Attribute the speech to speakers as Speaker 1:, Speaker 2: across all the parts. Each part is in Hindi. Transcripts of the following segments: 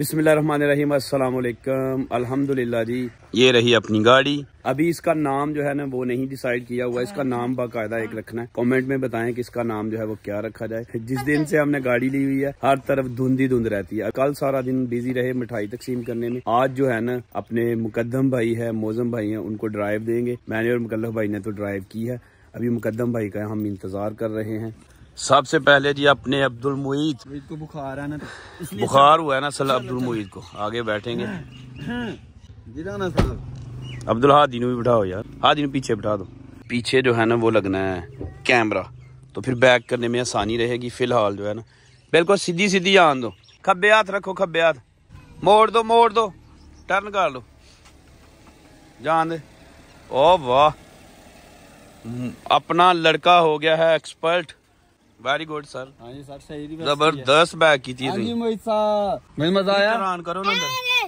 Speaker 1: बिस्मिल्लाहिर्रहमानिर्रहीम, अस्सलाम वालेकुम। अल्हम्दुलिल्लाह जी, ये रही अपनी गाड़ी। अभी इसका नाम जो है ना वो नहीं डिसाइड किया हुआ। इसका नाम बाकायदा एक रखना है। कमेंट में बताएं कि इसका नाम जो है वो क्या रखा जाए। जिस दिन से हमने गाड़ी ली हुई है हर तरफ धुंध ही धुंध रहती है। कल सारा दिन बिजी रहे मिठाई तकसीम करने में। आज जो है ना अपने मुकद्दम भाई है, मौजम भाई है, उनको ड्राइव देंगे। मैंने और मुकल्लफ भाई ने तो ड्राइव की है। अभी मुकद्दम भाई का हम इंतजार कर रहे हैं। सबसे पहले जी अपने अब्दुल मुईद को बुखार है ना, बुखार हुआ है ना सल अब्दुल मुईद को आगे बैठेंगे। अब्दुल हादी भी बिठाओ यार, हादी पीछे बिठा दो। पीछे जो है ना वो लगना है कैमरा, तो फिर बैक करने में आसानी रहेगी। फिलहाल जो है ना बिल्कुल सीधी सीधी आन दो। खब्बे हाथ रखो, खब्बे हाथ मोड़ दो, टर्न कर लो, जान दे। ओ वाह, अपना लड़का हो गया है एक्सपर्ट। Very good sir. हाँ जी सर, सही जबरदस्त बैक की थी। मजा आया। टर्न करो ना,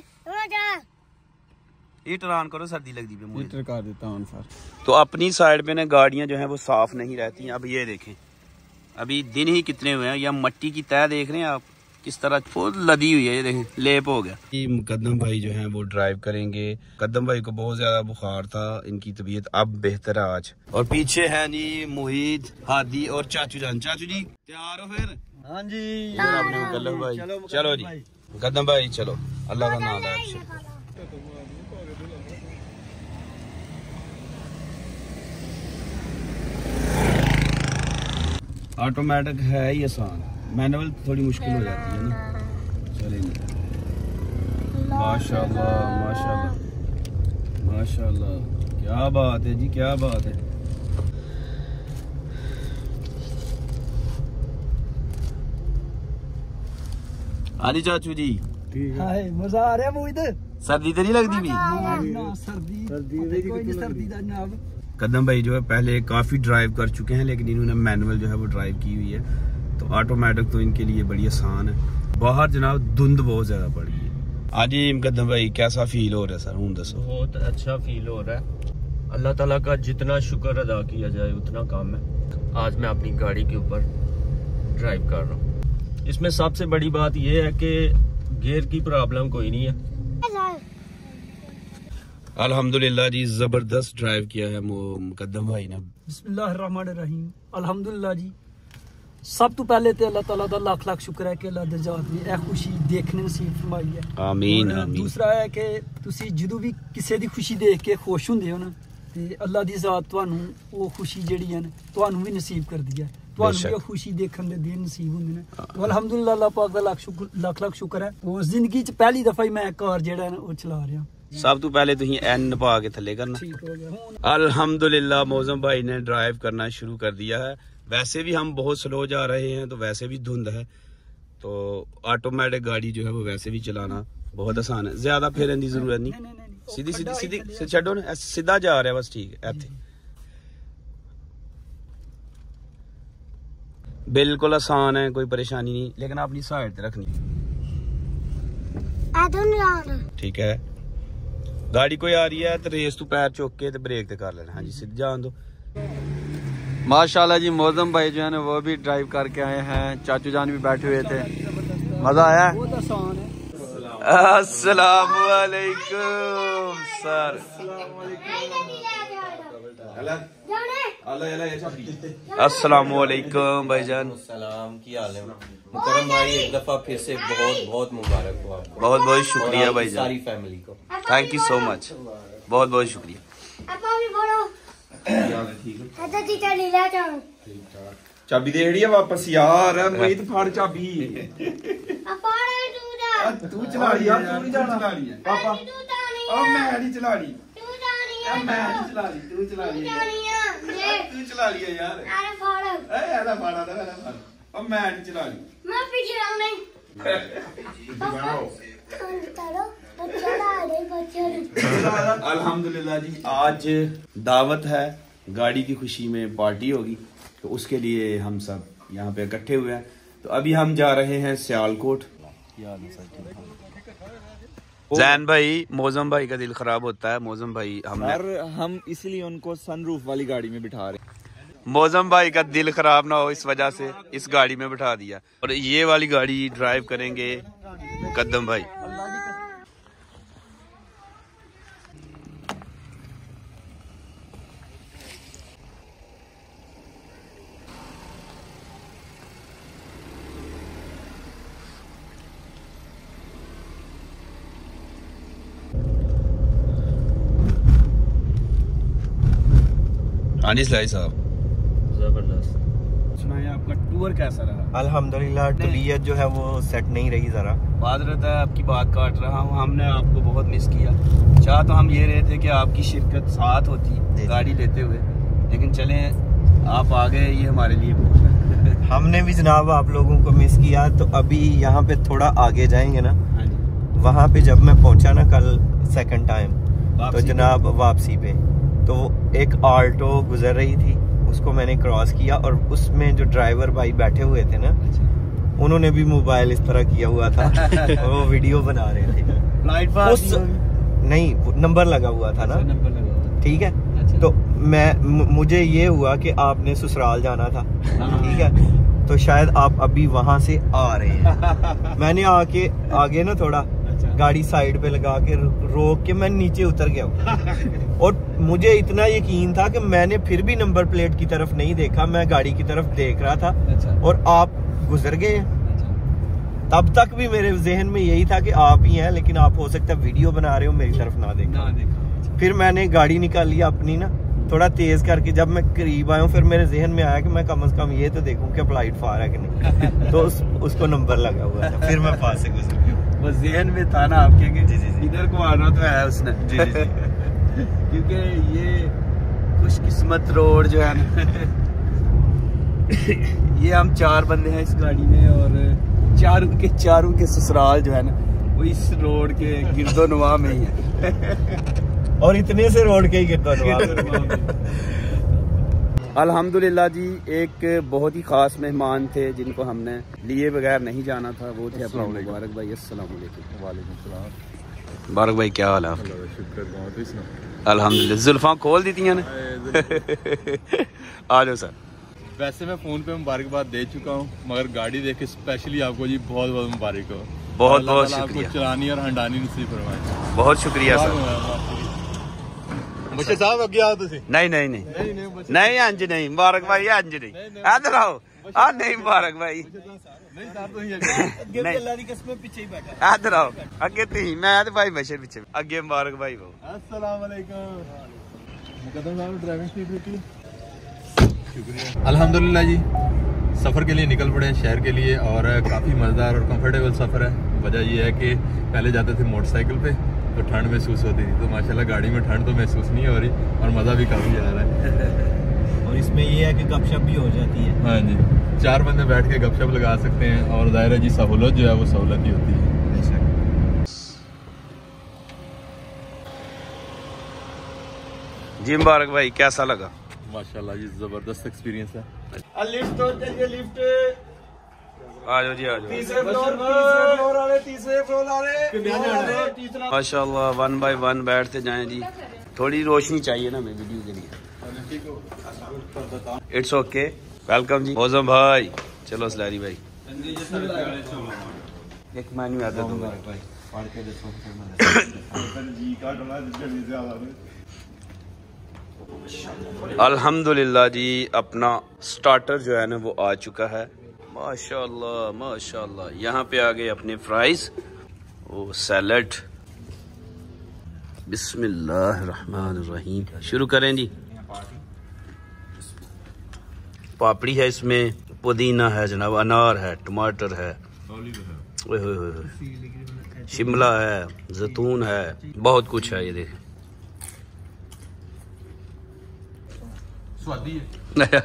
Speaker 1: ये टर्न करो, सर्दी लगती है। मीटर कर देता हूँ सर। तो अपनी साइड पे ना गाड़ियां जो हैं वो साफ नहीं रहती हैं। अब ये देखें, अभी दिन ही कितने हुए हैं। या मट्टी की तह देख रहे हैं आप किस तरह बहुत लदी हुई है। ये देखें, लेप हो गया। मुकद्दम भाई जो हैं वो ड्राइव करेंगे। मुकद्दम भाई को बहुत ज्यादा बुखार था, इनकी तबीयत अब बेहतर है आज। और पीछे है जी मुहीद, हादी और चाचू जान। चाचू जी तैयार हो फिर? हाँ जी। अपने मुकल्लफ भाई चलो जी। मुकद्दम भाई चलो, अल्लाह का नाम है। ऑटोमेटिक है ही आसान, मैनुअल थोड़ी मुश्किल हो जाती है ना। चलेंगे। माशाल्लाह माशाल्लाह माशाल्लाह, क्या बात है जी, क्या बात है। हाँ जी चाचू जी, मजा आ रहा है। वो इधर सर्दी तो नहीं लगती भी? सर्दी कदम भाई जो है पहले काफी ड्राइव कर चुके हैं, लेकिन इन्होंने मैनुअल जो है वो ड्राइव की हुई है, तो ऑटोमेटिक तो इनके लिए बड़ी आसान है। बाहर जनाब धुंध बहुत ज्यादा पड़ गई है। आज ही कदम भाई कैसा फील हो रहा है सर? हूँ दसो।
Speaker 2: बहुत अच्छा फील हो रहा है। अल्लाह ताला का जितना शुक्र अदा किया जाए उतना कम है। आज मैं अपनी गाड़ी के ऊपर ड्राइव कर रहा हूँ। इसमें सबसे बड़ी बात यह है कि गियर की प्रॉब्लम कोई नहीं है।
Speaker 1: अल्हम्दुलिल्लाह जी, जबरदस्त ड्राइव किया है मुकद्दम भाई ने।
Speaker 3: बिस्मिल्लाहिर्रहमानिर्रहीम, अल्हम्दुलिल्लाह जी। सब तो पहले तो अल्लाह ताला दा लाख लाख शुक्र है कि अल्लाह दी जात ने यह खुशी देखने नसीब फरमाई है।
Speaker 1: आमीन आमीन।
Speaker 3: दूसरा है कि तुसी जदों भी किसी दी खुशी देख के खुश हुंदे हो ना, ते अल्लाह दी जात तुहानू वो खुशी जेहड़ी है ना तुहानू भी नसीब कर दी है। तुहानू भी खुशी देखने दे दिन नसीब हुंदे ने। तो अल्हम्दुलिल्लाह अल्लाह पाक दा लाख लाख शुक्र है। तो जिंदगी च पहली दफा ही मैं कार जेहड़ा है ना वो चला रहा।
Speaker 1: सब तो पहले तुम एन पा के थले करना। अल्हम्दुलिल्लाह मौजम भाई ने ड्राइव करना शुरू कर दिया है। वैसे भी हम बहुत स्लो जा रहे हैं, तो वैसे भी धुंध है, तो ऑटोमेटिक गाड़ी जो है वो वैसे भी चलाना बहुत आसान है। ज्यादा फेरने की जरूरत नहीं, सीधी सीधी सीधी छो ना, सीधा जा रहा है बस, ठीक है। बिल्कुल आसान है, कोई परेशानी नहीं, लेकिन अपनी साइड रखनी। ठीक है, गाड़ी कोई आ रही है तो रेस तू पैर चुक के ब्रेक ते कर लेना। हाँ जी, सीधे जान दो।
Speaker 2: माशाल्लाह जी, मौजम भाई जो है ना वो भी ड्राइव करके आए हैं। चाचू जान भी बैठे हुए थे, मजा आया।
Speaker 3: बहुत आसान है।
Speaker 1: अस्सलाम वालेकुम सर। अस्सलाम वालेकुम भाईजान।
Speaker 2: सलाम, की हाल है? मुकरम भाई, एक दफा फिर से बहुत बहुत मुबारक हो आपको।
Speaker 1: बहुत बहुत शुक्रिया भाईजान,
Speaker 2: सारी फैमिली को
Speaker 1: थैंक यू सो मच, बहुत बहुत शुक्रिया। चाबी दे रही है वापस यार, मैं तो फाड़ चाबी। तू चला रही है, तू नहीं चला रही है पापा। अब मैं नहीं चला रही, मैं नहीं चला रही, तू चला रही है, तू चला रही है यार। ऐसा फाड़ा था, अब मैं नहीं चला रही, मैं पीछे अल्हम्दुलिल्लाह जी, आज दावत है, गाड़ी की खुशी में पार्टी होगी, तो उसके लिए हम सब यहाँ पे इकट्ठे हुए हैं। तो अभी हम जा रहे हैं सियालकोट। जैन भाई, मौजम भाई का दिल खराब होता है। मौजम भाई
Speaker 4: हम इसलिए उनको सनरूफ वाली गाड़ी में बिठा रहे हैं।
Speaker 1: मौजम भाई का दिल खराब ना हो इस वजह से इस गाड़ी में बिठा दिया, और ये वाली गाड़ी ड्राइव करेंगे मुकद्दम भाई। हाँ जी सलाही साहब,
Speaker 2: जबरदस्त।
Speaker 1: सुनाइए आपका टूर कैसा रहा?
Speaker 5: अल्हम्दुलिल्लाह तबीयत जो है वो सेट नहीं रही ज़रा।
Speaker 1: माजरत है, आपकी बात काट रहा हूँ, हमने आपको बहुत मिस किया। चाह तो हम ये रहे थे कि आपकी शिरकत साथ होती गाड़ी लेते हुए, लेकिन चलें आप आ गए, ये हमारे लिए बहुत है।
Speaker 5: हमने भी जनाब आप लोगों को मिस किया। तो अभी यहाँ पे थोड़ा आगे जाएंगे ना, वहाँ पे जब मैं पहुँचा ना कल सेकंड टाइम, तो जनाब वापसी पे तो एक ऑल्टो गुजर रही थी, उसको मैंने क्रॉस किया और उसमें जो ड्राइवर भाई बैठे हुए थे ना, उन्होंने भी मोबाइल इस तरह किया हुआ था और वो वीडियो बना रहे थे। उस नहीं नंबर लगा हुआ था ना, ठीक है। तो मुझे ये हुआ कि आपने ससुराल जाना था, ठीक है, तो शायद आप अभी वहां से आ रहे हैं। मैंने आगे ना थोड़ा गाड़ी साइड पे लगा के रोक के मैं नीचे उतर गया हूँ। और मुझे इतना यकीन था कि मैंने फिर भी नंबर प्लेट की तरफ नहीं देखा, मैं गाड़ी की तरफ देख रहा था और आप गुजर गए। तब तक भी मेरे जहन में यही था कि आप ही हैं, लेकिन आप हो सकता है वीडियो बना रहे हो, मेरी तरफ ना देखा। फिर मैंने गाड़ी निकाल लिया अपनी ना थोड़ा तेज करके। जब मैं करीब आया हूँ फिर मेरे जहन में आया कि मैं कम से कम ये तो देखूं कि फ्लाइट फार है कि नहीं। तो उसको नंबर लगा हुआ था, फिर मैं पास से गुजर गया।
Speaker 1: वो जहन में था ना आपके कि इधर को आना तो है उसने। क्योंकि ये खुशकिस्मत रोड जो है ना, ये हम 4 बंदे हैं इस गाड़ी में और चारों के ससुराल जो है ना वो इस रोड के गिरदोनवा में ही है।
Speaker 5: और इतने से रोड के ही गिरदोनवा।
Speaker 1: अल्हम्दुलिल्लाह जी, एक बहुत ही खास मेहमान थे जिनको हमने लिए बगैर नहीं जाना था, वो थे अपना मुबारक भाई। अस्सलाम वालेकुम।
Speaker 4: वालेकुम सलाम।
Speaker 1: मुबारक भाई क्या हाल है? अल्हम्दुलिल्लाह। जुल्फां खोल दी थी ने। आ जाओ सर।
Speaker 6: वैसे मैं फोन पे मुबारकबाद दे चुका हूँ, मगर गाड़ी देख के स्पेशली आपको जी बहुत बहुत मुबारक हो।
Speaker 1: बहुत बहुत शुक्रिया।
Speaker 6: आपको चलानी और हंडानी नसीब फरमाए।
Speaker 1: बहुत शुक्रिया सर।
Speaker 6: बच्चे साहब अगे आओ तुसी।
Speaker 1: नहीं नहीं नहीं नहीं अंज नहीं मुबारक भाई, अंज नहीं, इधर आओ। आ नहीं मुबारक भाई,
Speaker 6: नहीं सर तुसी अगे
Speaker 5: अल्लाह दी कसम पीछे ही बैठा।
Speaker 1: इधर आओ अगे तुम, मैं भाई बशर पीछे अगे। मुबारक भाई वो।
Speaker 6: अस्सलाम वालेकुम। मुकद्दम साहब ड्राइविंग स्पीड रखी। शुक्रिया। अल्हम्दुलिल्लाह जी, सफ़र के लिए निकल पड़े हैं शहर के लिए और काफ़ी मज़ेदार और कंफर्टेबल सफ़र है। वजह ये है कि पहले जाते थे मोटरसाइकिल पे तो ठंड महसूस होती थी, तो माशाल्लाह गाड़ी में ठंड तो महसूस नहीं हो रही और मज़ा भी काफ़ी आ रहा है।
Speaker 5: और इसमें ये है कि गपशप भी हो जाती है।
Speaker 6: हाँ जी, 4 बंदे बैठ के गपशप लगा सकते हैं और ज़ाहिर है जी सहूलत जो है वो सहूलत ही होती है।
Speaker 1: जी मुबारक भाई कैसा लगा?
Speaker 6: माशाल्लाह जी ज़बरदस्त एक्सपीरियंस है।
Speaker 5: लिफ्ट हो जाइए, लिफ्ट
Speaker 1: आ जाओ जी, आ जाओ।
Speaker 5: तीसरे फ्लोर वाले।
Speaker 1: माशाल्लाह 1 बाय 1 बैठते जाएं जी। थोड़ी रोशनी चाहिए ना हमें वीडियो के लिए। It's okay. वेलकम जी मौजम भाई। चलो सलारी भाई, एक मेन्यू आता दूंगा। अल्हम्दुलिल्लाह जी, अपना स्टार्टर जो है ना वो आ चुका है। माशाल्लाह माशाल्लाह। यहाँ पे आ गए अपने फ्राइज, वो सैलड। बिस्मिल्लाहिर्रहमानिर्रहीम। शुरू करें जी। पापड़ी है, इसमें पुदीना है जनाब, अनार है, टमाटर है, शिमला है, जैतून है, बहुत कुछ है। ये देखें
Speaker 6: स्वादी है।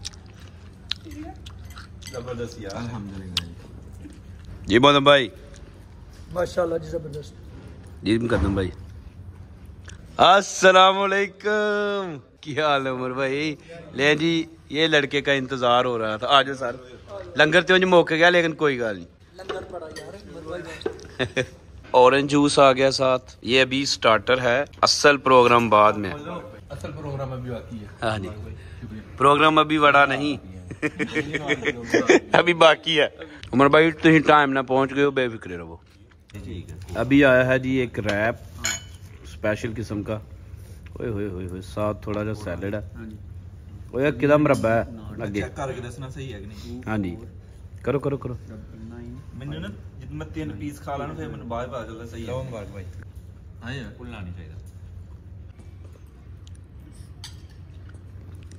Speaker 5: जबरदस्त यार, अल्हम्दुलिल्लाह
Speaker 1: जी मौजम भाई।
Speaker 3: माशाल्लाह जी जबरदस्त।
Speaker 1: जी मुकद्दम भाई। अस्सलाम वालेकुम। क्या हाल है उमर भाई? ले जी, ये लड़के का इंतजार हो रहा था। आज सर लंगर तो मुक गया, लेकिन कोई गल नहीं। ऑरेंज जूस आ गया साथ। ये अभी स्टार्टर है, असल प्रोग्राम बाद में।
Speaker 6: असल प्रोग्राम अभी बाकी है।
Speaker 1: हाँ जी, प्रोग्राम अभी बड़ा नहीं अभी बाकी है। उमर भाई तुम टाइम ना पहुंच गए हो, बेफिक्रे रहो। अभी आया है जी एक रैप स्पेशल किस्म का। ओए होए होए होए, साथ थोड़ा सा सैलेड है। ओए किदा मुरब्बा है अगे
Speaker 5: करके दसना सही है कि नहीं।
Speaker 1: हाँ जी, करो करो करो।
Speaker 5: मैंने ना जितना 3 पीस खा लेना फिर मैंने बाद पता चलता सही है। मुबारक भाई।
Speaker 6: हाँ यार,
Speaker 5: भूलना नहीं चाहिए।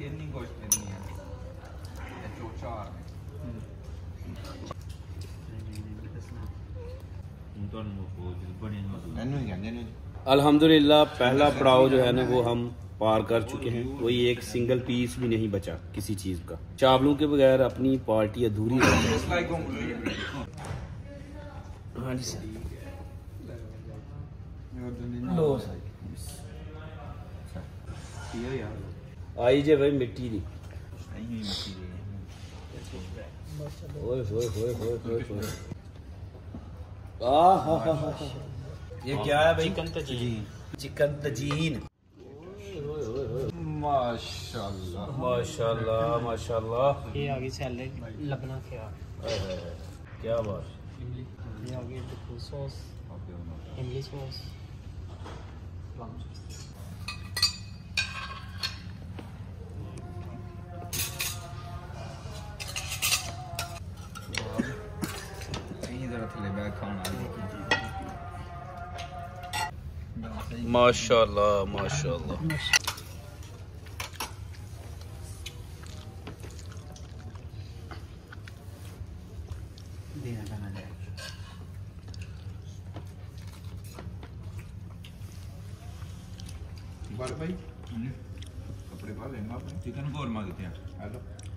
Speaker 1: अल्हम्दुलिल्लाह पहला पड़ाव जो है ना वो हम पार कर चुके हैं। कोई एक सिंगल पीस भी नहीं बचा किसी चीज का। चावलों के बगैर अपनी पार्टी अधूरी है। हाँ जी सर। आई जे भाई मिट्टी दी। ये क्या है भाई? Chicken tagine. Chicken tagine. माशाल्लाह माशाल्लाह माशाल्लाह।
Speaker 7: ये आगे सैलेड लबना क्या
Speaker 1: बात।
Speaker 7: ये आगे सॉस इमली सॉस।
Speaker 1: माशाल्लाह माशाल्लाह।
Speaker 6: भाई कपड़े पा लेंगे आप। चिकन कोरमा कितने हैं? हेलो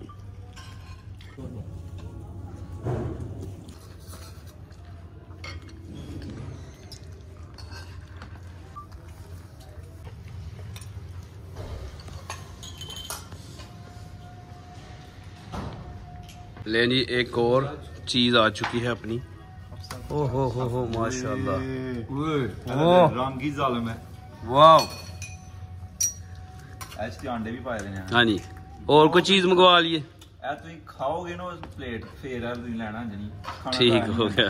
Speaker 1: ले जी एक और चीज आ चुकी है अपनी। ओ हो माशाल्लाह।
Speaker 4: राम की जालिम है।
Speaker 1: वाह।
Speaker 4: ऐसे अंडे भी पाए हैं।
Speaker 1: हाँ जी और कोई चीज मंगवा लिए?
Speaker 4: तुम खाओगे ना प्लेट फिर लेना नहीं।
Speaker 1: ठीक हो गया।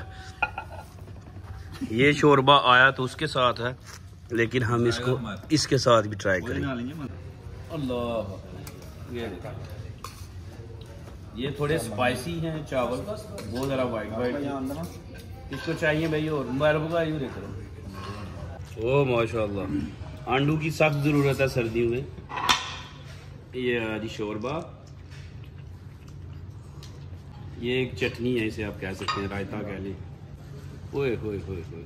Speaker 1: ये शोरबा आया तो उसके साथ है लेकिन हम इसको इसके साथ भी ट्राई करेंगे। अल्लाह ये थोड़े स्पाइसी हैं चावल, बहुत ज़रा वाइट इसको चाहिए भाई। और मोबाइल करो। ओ माशाल्लाह आंडू की सख्त ज़रूरत है सर्दियों में। ये जी शोरबा। ये एक चटनी है, इसे आप कह सकते हैं, रायता कह लें। ओए होए होए होए।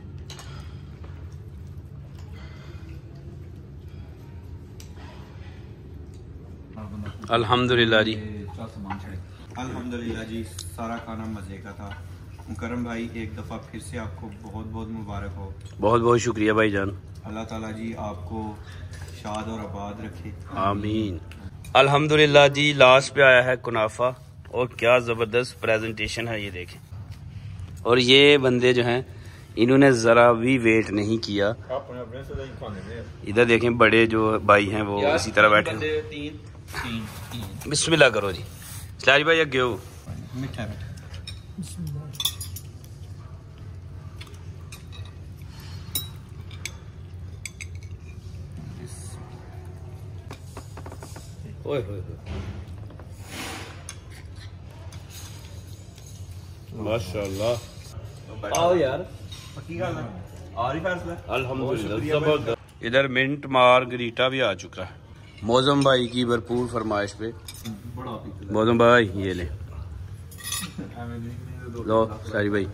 Speaker 1: अल्हम्दुलिल्लाह जी।
Speaker 5: अल्हम्दुलिल्लाह जी सारा खाना मज़े का था। मुकरम भाई एक दफ़ा फिर से आपको बहुत बहुत मुबारक हो।
Speaker 1: बहुत बहुत शुक्रिया भाईजान।
Speaker 5: अल्लाह ताला जी आपको शाद और आबाद रखे।
Speaker 1: आमीन। अल्हम्दुलिल्लाह जी लास्ट पे आया है कुनाफा और क्या ज़बरदस्त प्रेजेंटेशन है ये देखें। और ये बंदे जो हैं इन्होंने ज़रा भी वेट नहीं किया। इधर देखें बड़े जो भाई हैं वो इसी तरह बैठे। बिस्मिल्लाह करो जी। सलारी भाई अगे हो।
Speaker 5: मीठा
Speaker 1: ओए होए माशाल्लाह। आओ यार अल्हम्दुलिल्लाह जबरदस्त। इधर मिंट मार्गरीटा भी आ चुका है मौजम भाई की भरपूर फरमाइश पे। मौजम भाई ये ले लो सारी भाई।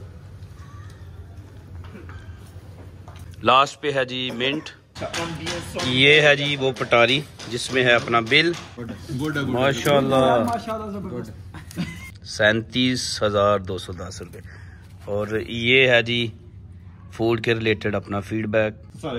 Speaker 1: लास्ट पे है जी मिंट। ये है जी वो पटारी जिसमें है अपना बिल। माशाल्लाह 37,210 रुपये। और ये है जी फूड के रिलेटेड अपना फीडबैक।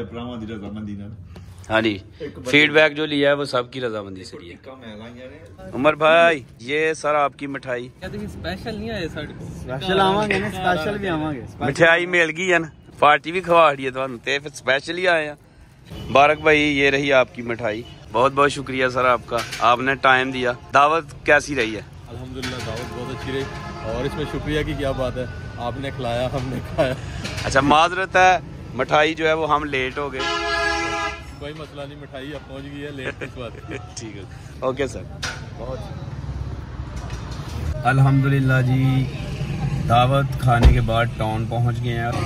Speaker 1: हाँ जी फीडबैक जो लिया है वो सबकी रजामंदी से लिया। उमर भाई ये सर आपकी मिठाई
Speaker 7: स्पेशल नहीं आए साढ़े को।
Speaker 3: स्पेशल आवांगे ना, स्पेशल भी आवांगे।
Speaker 1: मिठाई मिल गई है ना, पार्टी भी खवा दी है तो फिर स्पेशल ही आए हैं। बारक भाई ये रही आपकी मिठाई। बहुत बहुत शुक्रिया सर आपका, आपने टाइम दिया। दावत कैसी रही है?
Speaker 6: अल्हम्दुलिल्लाह दावत बहुत अच्छी रही। और इसमें शुक्रिया की क्या बात है, आपने खिलाया हमने खाया।
Speaker 1: अच्छा माजरत है मिठाई जो है वो हम लेट हो गए।
Speaker 6: कोई मसला नहीं, मिठाई अब पहुंच गई है, लेट किस बात है।
Speaker 1: ठीक है ओके सर। बहुत अल्हम्दुलिल्लाह जी दावत खाने के बाद टाउन पहुंच गए हैं।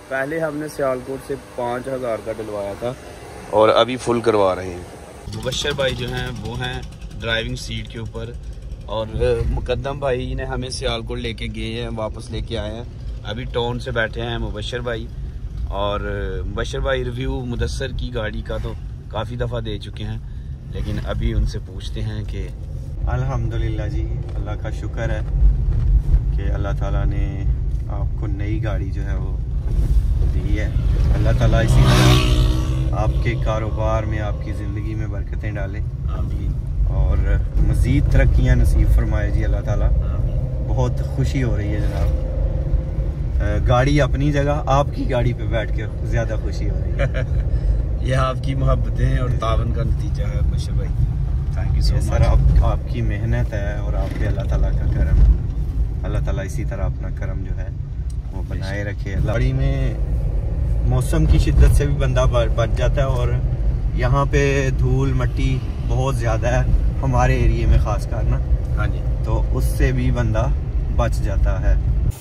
Speaker 1: पहले हमने सियालकोट से 5000 का डलवाया था और अभी फुल करवा रहे हैं। मुबशर भाई जो हैं वो हैं ड्राइविंग सीट के ऊपर और मुकद्दम भाई ने हमें सियालकोट लेके गए हैं, वापस लेके आए हैं। अभी टाउन से बैठे हैं मुबशर भाई, और मुबशर भाई रिव्यू मुदस्सर की गाड़ी का तो काफ़ी दफ़ा दे चुके हैं, लेकिन अभी उनसे पूछते हैं कि
Speaker 5: अल्हम्दुलिल्लाह जी, अल्लाह का शुक्र है कि अल्लाह ताला ने आपको नई गाड़ी जो है वो दी है। अल्लाह ताला इसी तरह आपके कारोबार में, आपकी ज़िंदगी में बरकतें डाले और मज़ीद तरक्कियाँ नसीब फरमाए जी अल्लाह ताला। बहुत खुशी हो रही है जनाब, गाड़ी अपनी जगह, आपकी गाड़ी पे बैठ के ज़्यादा खुशी हो रही है।
Speaker 1: यह आपकी मोहब्बतें और तावन का नतीजा है मुबशर भाई। Thank you so much
Speaker 5: sir. आपकी मेहनत है और आप पे अल्लाह ताला का करम। अल्लाह ताला इसी तरह अपना करम जो है वो बनाए रखे। गाड़ी में मौसम की शिद्दत से भी बंदा बच जाता है, और यहाँ पे धूल मट्टी बहुत ज़्यादा है हमारे एरिए में ख़ास कर ना।
Speaker 1: हाँ जी,
Speaker 5: तो उससे भी बंदा बच जाता है।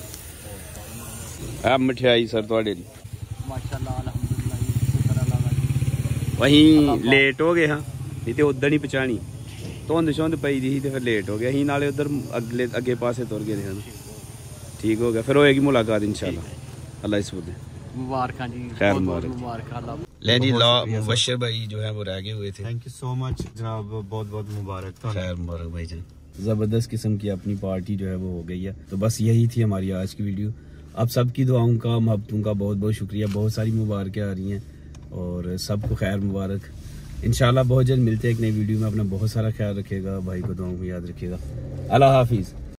Speaker 1: अब मिठाई सर थोड़े
Speaker 7: माशाल्लाह अल्हम्दुलिल्लाह शुक्र अल्लाह का।
Speaker 1: वहीं लेट हो गए हाँ, नहीं तो उधर नहीं पहुँचानी, धुंध शुंध पई दी तो फिर लेट हो गया ही, नाले उधर अगे पासे तुर गए थे। ठीक हो गया, फिर होएगी मुलाकात इंशाल्लाह। अल्लाह इस
Speaker 7: मुबारक जी,
Speaker 1: खैर
Speaker 7: मुबारक।
Speaker 1: ले जी मुबशर भाई जो है वो रह गए हुए थे।
Speaker 5: थैंक यू सो मच जनाब, बहुत बहुत मुबारक।
Speaker 1: खैर मुबारक भाई जान, ज़बरदस्त किस्म की अपनी पार्टी जो है वो हो गई है। तो बस यही थी हमारी आज की वीडियो। आप सबकी दुआओं का, मोहब्बतों का बहुत बहुत शुक्रिया। बहुत सारी मुबारकें आ रही हैं और सबको खैर मुबारक। इंशाल्लाह बहुत जल्द मिलते हैं एक नई वीडियो में। अपना बहुत सारा ख्याल रखिएगा, भाई को दुआओं में याद रखिएगा। अल्लाह हाफिज़।